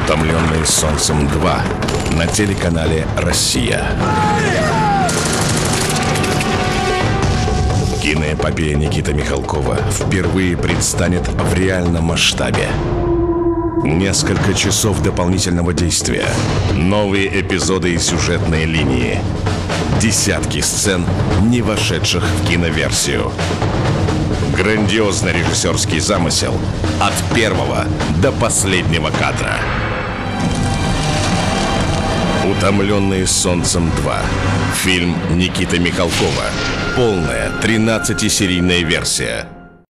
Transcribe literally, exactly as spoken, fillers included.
«Утомленные солнцем два» на телеканале «Россия». Киноэпопея Никиты Михалкова впервые предстанет в реальном масштабе. Несколько часов дополнительного действия, новые эпизоды и сюжетные линии, десятки сцен, не вошедших в киноверсию. Грандиозный режиссерский замысел от первого до последнего кадра. «Утомленные солнцем два». Фильм Никиты Михалкова. Полная тринадцатисерийная версия.